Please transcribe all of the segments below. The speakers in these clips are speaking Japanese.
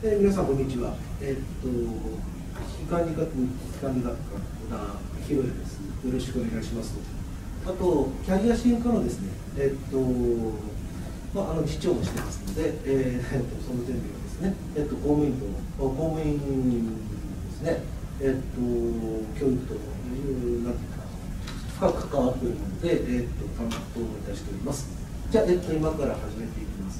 皆さんこんにちは。危機管理学部危機管理学科ひろやです。よろしくお願いします。あとキャリア支援課のですね、次長もしてますので、その点ではですね、公務員ですね、教育となんていうか深く関わっているので、担当いたしております。じゃあ、今から始めていきます。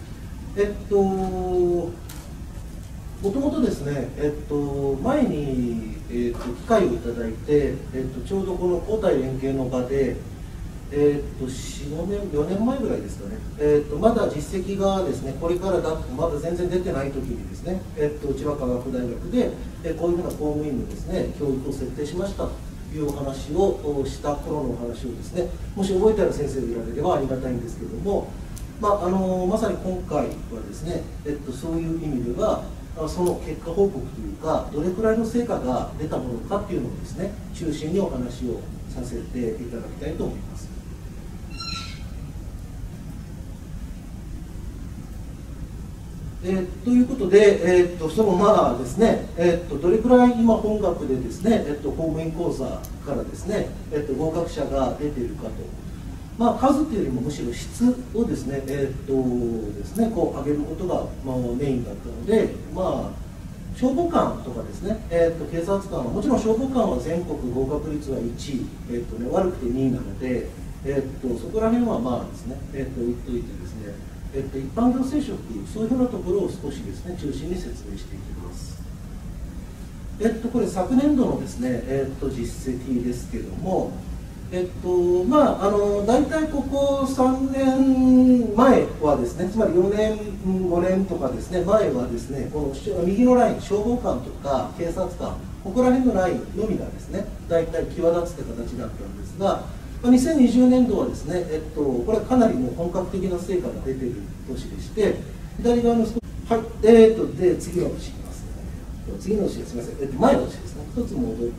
もともとですね、前に、機会をいただいて、ちょうどこの交代連携の場で、4年前ぐらいですかね、まだ実績がですね、これからまだ全然出てない時にですね、千葉科学大学で、こういうふうな公務員のですね、教育を設定しましたというお話をした頃のお話をですね、もし覚えてある先生がいられればありがたいんですけれども、まさに今回はですね、そういう意味では、その結果報告というか、どれくらいの成果が出たものかっていうのをですね、中心にお話をさせていただきたいと思います。ということで、そのですね、どれくらい今本学でですね、公務員講座からですね、合格者が出ているかと、数というよりもむしろ質をですね、こう上げることが、メインだったので、消防官とかですね、警察官はもちろん消防官は全国合格率は1位、悪くて2位なので、そこら辺はですね、言っといてですね、一般行政職、そういうふうなところを少しですね、中心に説明していきます。これ昨年度のですね、実績ですけども、大体ここ3年前はですね、つまり4年、5年とかですね、前はですね、この右のライン、消防官とか警察官、ここら辺のラインのみがですね、大体際立つって形だったんですが、2020年度はですね、これはかなりもう本格的な成果が出ている年でして、左側のはい、で、次の年いきます、ね。次の年ですみません、前の年ですね、一つ戻って、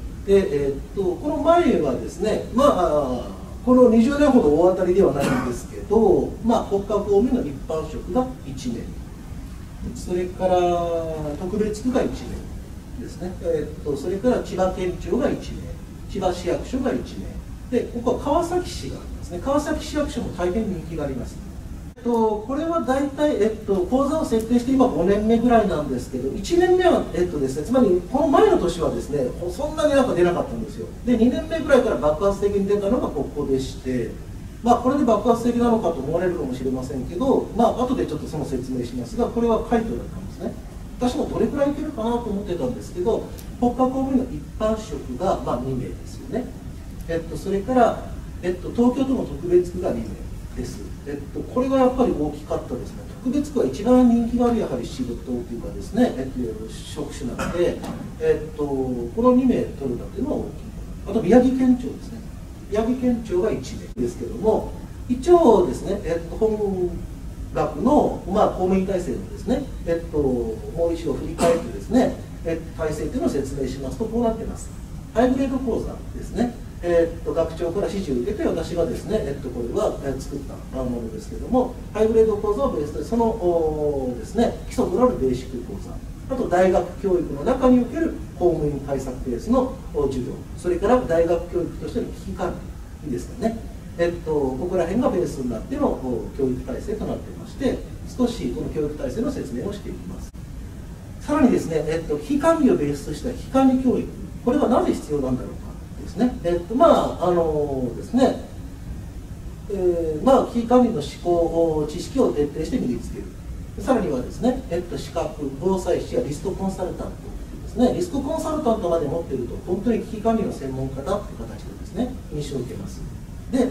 この前はですね、この20年ほど大当たりではないんですけど、国家公務員の一般職が1年、それから特別区が1年ですね、それから千葉県庁が1年、千葉市役所が1年。で、ここは川崎市がありますね。川崎市役所も大変人気があります。これは大体、講座を設定して今5年目ぐらいなんですけど、1年目は、ですね、つまりこの前の年はですね、そんなに出なかったんですよ。で、2年目ぐらいから爆発的に出たのがここでして、これで爆発的なのかと思われるかもしれませんけど、後でちょっとその説明しますが、これは快挙だったんですね。私もどれくらいいけるかなと思ってたんですけど、国家公務員の一般職が2名ですよね。それから、東京都の特別区が2名です。これがやっぱり大きかったですね。特別区は一番人気があるやはり仕事というかですね、職種なので、この2名取るだけのは大きい。あと宮城県庁ですね。宮城県庁が1名ですけども、一応ですね、本学の、公務員体制のですね、もう一度振り返ってですね、体制というのを説明しますとこうなっています。ハイグレード講座ですね。学長から指示を受けて私がですね、これは作ったものですけれども、ハイグレード講座をベースでそのですね、基礎となるベーシック講座、あと大学教育の中における公務員対策ベースの授業、それから大学教育としての危機管理ですかね、ここら辺がベースになっての教育体制となっていまして、少しこの教育体制の説明をしていきます。さらにですね、危機管理をベースとした危機管理教育、これはなぜ必要なんだろうか。ですね、ですね、危機管理の思考、知識を徹底して身につける。さらにはですね、資格、防災士やリスクコンサルタントですね、リスクコンサルタントまで持っていると、本当に危機管理の専門家だという形でですね、印象を受けます。で、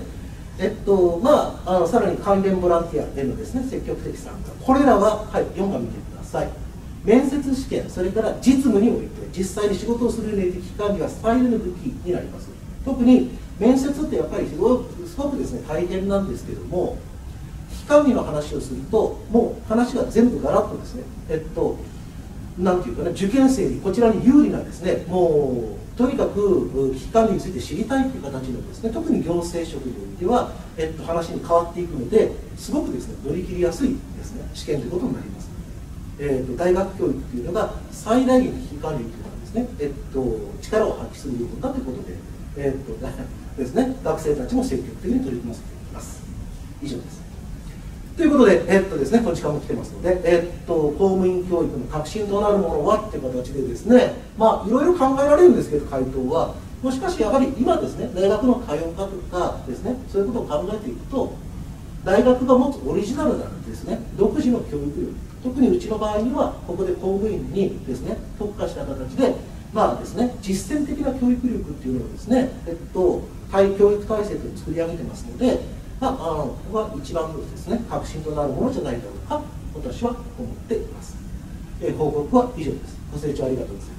さらに関連ボランティアへのですね、積極的参加。これらは、4番見てください。面接試験、それから実務において、実際に仕事をする上で危機管理は最大の武器になります。特に面接ってやっぱりすごくですね、大変なんですけども、危機管理の話をすると、もう話が全部ガラッとですね、なんていうかね、受験生にこちらに有利なですね、もうとにかく危機管理について知りたいという形のですね、特に行政職においては、話に変わっていくので、すごくですね、乗り切りやすいですね、試験ということになります。 大学教育というのが最大限に危機管理というのはですね、力を発揮する部分だということで、ですね、学生たちも積極的に取り組ませていきます。以上です。ということで、ですね、この時間も来てますので、公務員教育の核心となるものはっていう形でですね、まあ、いろいろ考えられるんですけど、回答は、もしかしやはり今ですね、大学の多様化とかですね、そういうことを考えていくと、大学が持つオリジナルなですね、独自の教育力、特にうちの場合には、ここで公務員にですね、特化した形で、まあですね、実践的な教育力っていうのをですね、教育体制と作り上げてますので、ここが一番ですね、核心となるものじゃないだろうか、私は思っています。報告は以上です。ご清聴ありがとうございます。